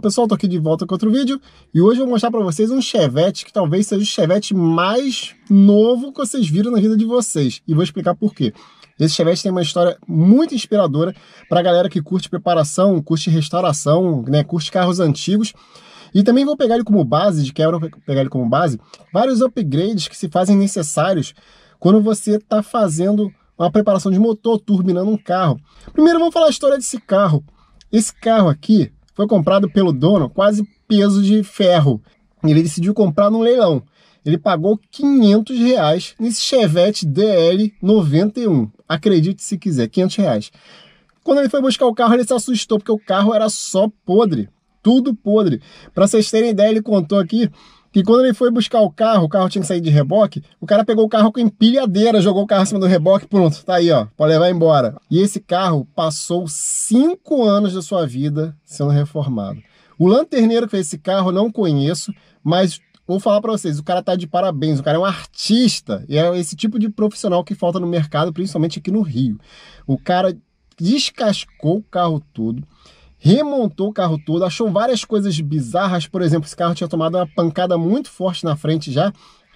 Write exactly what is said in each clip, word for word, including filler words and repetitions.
pessoal, tô aqui de volta com outro vídeo e hoje eu vou mostrar para vocês um Chevette que talvez seja o Chevette mais novo que vocês viram na vida de vocês e vou explicar por quê. Esse Chevette tem uma história muito inspiradora para a galera que curte preparação, curte restauração, né, curte carros antigos. E também vou pegar ele como base, de quebra pegar ele como base, vários upgrades que se fazem necessários quando você está fazendo uma preparação de motor, turbinando um carro. Primeiro vamos falar a história desse carro. Esse carro aqui foi comprado pelo dono quase peso de ferro. Ele decidiu comprar num leilão. Ele pagou quinhentos reais nesse Chevette D L noventa e um. Acredite se quiser, quinhentos reais. Quando ele foi buscar o carro, ele se assustou, porque o carro era só podre. Tudo podre. Para vocês terem ideia, ele contou aqui que quando ele foi buscar o carro, o carro tinha que sair de reboque, o cara pegou o carro com empilhadeira, jogou o carro em cima do reboque, pronto, tá aí, ó, pode levar embora. E esse carro passou cinco anos da sua vida sendo reformado. O lanterneiro que fez esse carro eu não conheço, mas vou falar para vocês, o cara tá de parabéns, o cara é um artista, e é esse tipo de profissional que falta no mercado, principalmente aqui no Rio. O cara descascou o carro todo, remontou o carro todo, achou várias coisas bizarras. Por exemplo, esse carro tinha tomado uma pancada muito forte na frente já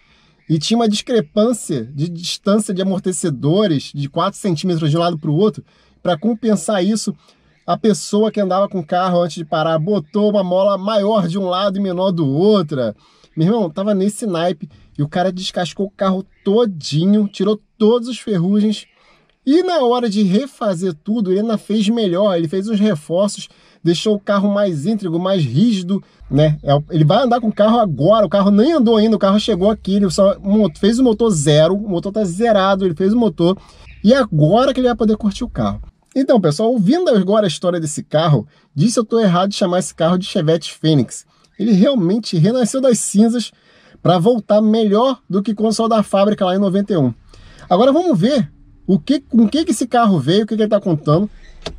e tinha uma discrepância de distância de amortecedores de quatro centímetros de um lado para o outro. Para compensar isso, a pessoa que andava com o carro antes de parar botou uma mola maior de um lado e menor do outro. Meu irmão, tava nesse naipe e o cara descascou o carro todinho, tirou todas as ferrugens. E na hora de refazer tudo, ele ainda fez melhor, ele fez uns reforços, deixou o carro mais íntegro, mais rígido, né? Ele vai andar com o carro agora, o carro nem andou ainda, o carro chegou aqui, ele só fez o motor zero, o motor tá zerado, ele fez o motor, e agora que ele vai poder curtir o carro. Então, pessoal, ouvindo agora a história desse carro, disse eu tô errado de chamar esse carro de Chevette Fênix. Ele realmente renasceu das cinzas para voltar melhor do que quando saiu da fábrica lá em noventa e um. Agora vamos ver O que, com o que, que esse carro veio, o que, que ele está contando.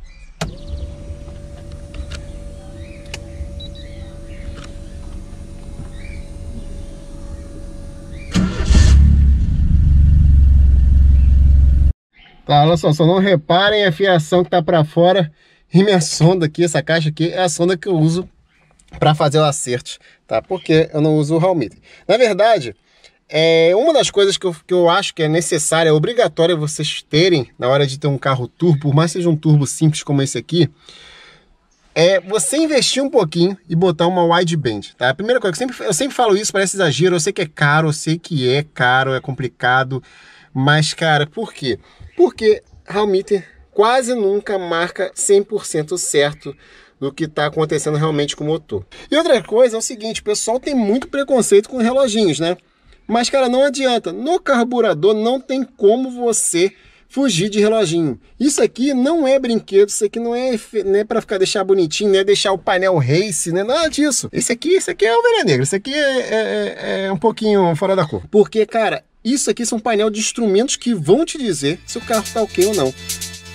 Tá, olha só, só não reparem a fiação que tá para fora. E minha sonda aqui, essa caixa aqui, é a sonda que eu uso para fazer o acerto, tá? Porque eu não uso o Hall Meter. Na verdade, é uma das coisas que eu, que eu acho que é necessária, é obrigatória vocês terem na hora de ter um carro turbo, por mais que seja um turbo simples como esse aqui, é você investir um pouquinho e botar uma wideband, tá? A primeira coisa, eu sempre, eu sempre falo isso, parece exagero, eu sei que é caro, eu sei que é caro, é complicado, mas, cara, por quê? Porque Hall Meter quase nunca marca cem por cento certo do que está acontecendo realmente com o motor. E outra coisa é o seguinte, o pessoal tem muito preconceito com reloginhos, né? Mas, cara, não adianta. No carburador não tem como você fugir de reloginho. Isso aqui não é brinquedo, isso aqui não é, não é para ficar deixar bonitinho, não é deixar o painel race, não é nada disso. Esse aqui, esse aqui é ovelha negra, esse aqui é, é, é um pouquinho fora da cor. Porque, cara, isso aqui são painel de instrumentos que vão te dizer se o carro está ok ou não.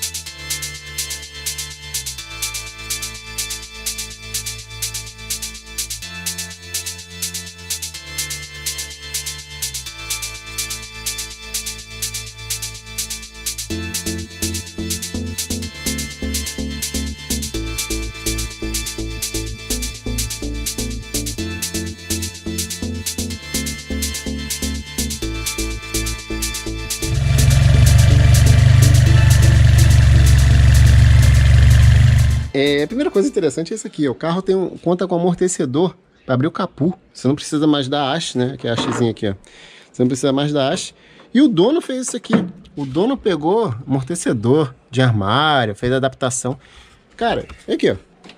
É, a primeira coisa interessante é isso aqui, ó. O carro tem um, conta com amortecedor para abrir o capô. Você não precisa mais da haste, né? Que é a hastezinha aqui, ó. Você não precisa mais da haste. E o dono fez isso aqui. O dono pegou amortecedor de armário, fez a adaptação. Cara, aqui, ó.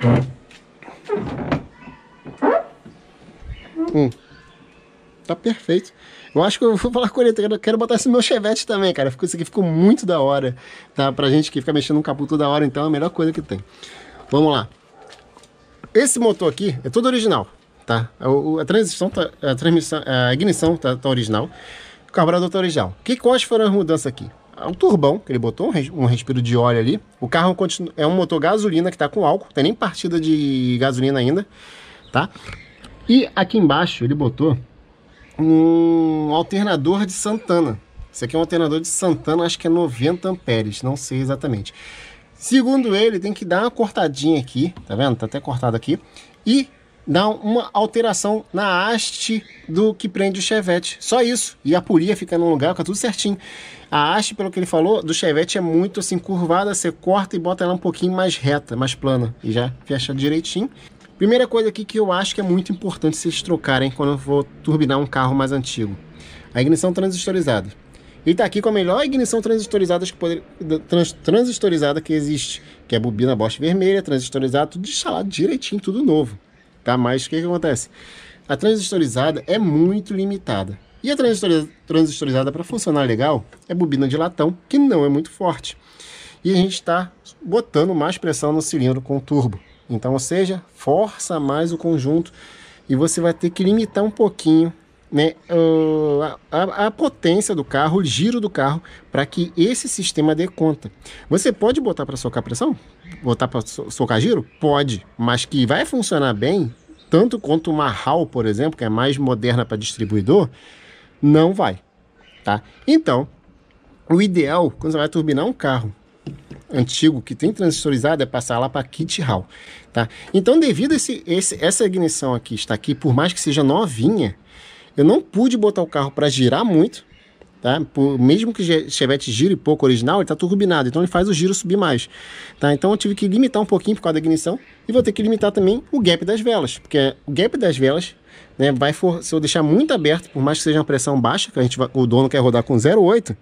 Hum. Tá perfeito. Eu acho que eu vou falar com ele, eu quero botar esse no meu Chevette também, cara. Isso aqui ficou muito da hora, tá? Pra gente que fica mexendo no capô toda hora, então é a melhor coisa que tem. Vamos lá. Esse motor aqui é todo original, tá? A, a transmissão, tá, a, transmissão, a ignição tá, tá original, o carburador tá original. Que, quais foram as mudanças aqui? O turbão, que ele botou, um respiro de óleo ali. O carro continua, é um motor gasolina que tá com álcool, não tem nem partida de gasolina ainda, tá? E aqui embaixo ele botou um alternador de Santana. Esse aqui é um alternador de Santana, acho que é noventa amperes, não sei exatamente. Segundo ele, tem que dar uma cortadinha aqui, tá vendo? Tá até cortado aqui. E dar uma alteração na haste do que prende o Chevette. Só isso. E a polia fica no lugar, fica tudo certinho. A haste, pelo que ele falou, do Chevette é muito assim curvada, você corta e bota ela um pouquinho mais reta, mais plana. E já fecha direitinho. Primeira coisa aqui que eu acho que é muito importante vocês trocarem quando eu vou turbinar um carro mais antigo. A ignição transistorizada. Ele tá aqui com a melhor ignição transistorizada que, poder, trans, transistorizada que existe. Que é a bobina Bosch vermelha, transistorizada, tudo instalado direitinho, tudo novo. Tá? Mas o que que acontece? A transistorizada é muito limitada. E a transistorizada, transistorizada para funcionar legal, é bobina de latão, que não é muito forte. E a gente está botando mais pressão no cilindro com o turbo. Então, ou seja, força mais o conjunto e você vai ter que limitar um pouquinho, né, uh, a, a potência do carro, o giro do carro, para que esse sistema dê conta. Você pode botar para socar pressão? Botar para so, socar giro? Pode, mas que vai funcionar bem, tanto quanto uma H A U, por exemplo, que é mais moderna para distribuidor, não vai, tá? Então, o ideal, quando você vai turbinar um carro antigo que tem transistorizado, é passar lá para kit H A U, tá? Então, devido a esse, esse, essa ignição aqui, está aqui, por mais que seja novinha, eu não pude botar o carro para girar muito, tá? Por, mesmo que o Chevette gire pouco original, ele está turbinado, então ele faz o giro subir mais, tá? Então eu tive que limitar um pouquinho por causa da ignição e vou ter que limitar também o gap das velas, porque o gap das velas, né, vai for, se eu deixar muito aberto, por mais que seja uma pressão baixa, que a gente vai, o dono quer rodar com zero vírgula oito,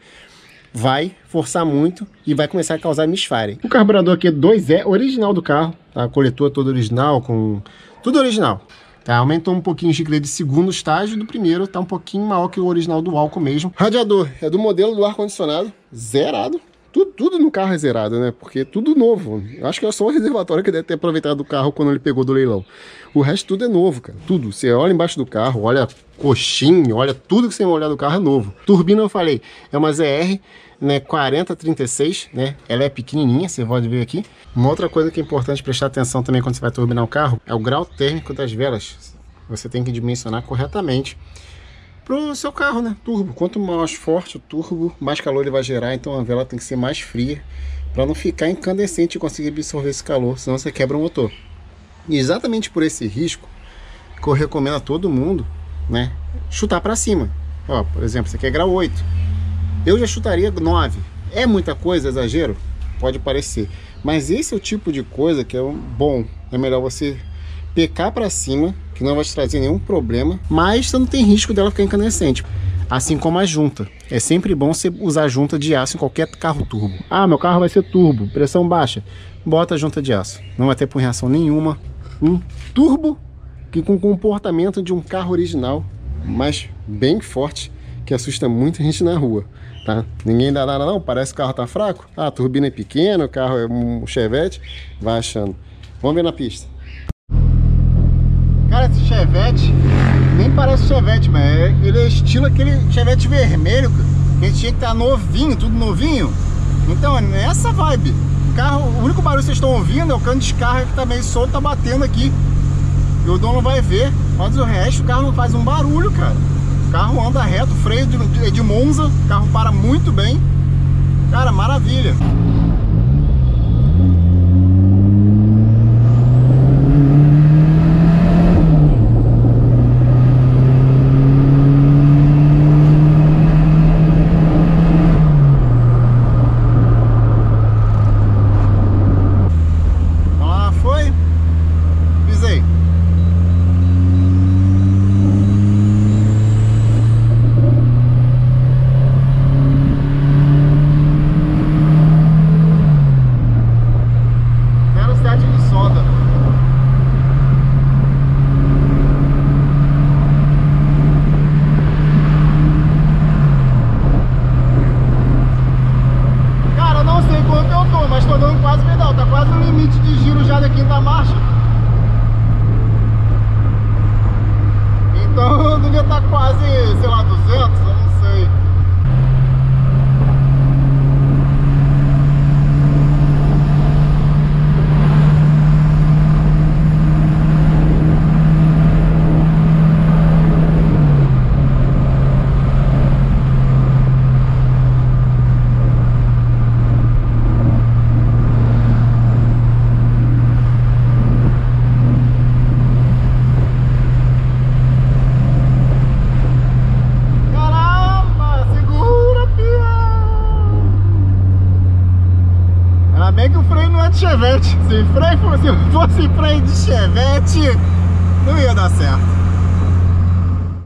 vai forçar muito e vai começar a causar misfire. O carburador aqui é dois E, original do carro, tá? Coletor todo original, com tudo original. Tá, aumentou um pouquinho o giglê de segundo estágio, do primeiro tá um pouquinho maior que o original do álcool mesmo. Radiador é do modelo do ar-condicionado, zerado. Tudo, tudo no carro é zerado, né? Porque tudo novo. Acho que é só o reservatório que deve ter aproveitado do carro quando ele pegou do leilão. O resto tudo é novo, cara. Tudo. Você olha embaixo do carro, olha coxinha, olha tudo que você olhar do carro é novo. Turbina, eu falei, é uma Z R, né, quarenta trinta e seis, né? Ela é pequenininha, você pode ver aqui. Uma outra coisa que é importante prestar atenção também quando você vai turbinar o carro é o grau térmico das velas. Você tem que dimensionar corretamente pro seu carro, né? Turbo. Quanto mais forte o turbo, mais calor ele vai gerar. Então a vela tem que ser mais fria para não ficar incandescente e conseguir absorver esse calor, senão você quebra o motor. E exatamente por esse risco que eu recomendo a todo mundo, né, chutar para cima. Ó, por exemplo, você quer grau oito. Eu já chutaria nove. É muita coisa, exagero? Pode parecer. Mas esse é o tipo de coisa que é bom. É melhor você pecar para cima, que não vai te trazer nenhum problema, mas você não tem risco dela ficar incandescente. Assim como a junta. É sempre bom você usar junta de aço em qualquer carro turbo. Ah, meu carro vai ser turbo, pressão baixa. Bota a junta de aço. Não vai ter reação nenhuma. Um turbo que com comportamento de um carro original, mas bem forte, que assusta muita gente na rua. Tá? Ninguém dá nada não, parece que o carro tá fraco. Ah, a turbina é pequena, o carro é um Chevette. Vai achando. Vamos ver na pista. Cara, esse Chevette nem parece Chevette, mas é, ele é estilo aquele Chevette vermelho, que a gente tinha que estar novinho, tudo novinho. Então é nessa vibe. O carro, o único barulho que vocês estão ouvindo é o cano de descarga que tá meio solto, tá batendo aqui. E o dono vai ver, mas o resto, o carro não faz um barulho, cara. O carro anda reto, freio de, de Monza, o carro para muito bem. Cara, maravilha. é de Chevette. Se freio fosse, fosse freio de Chevette, não ia dar certo.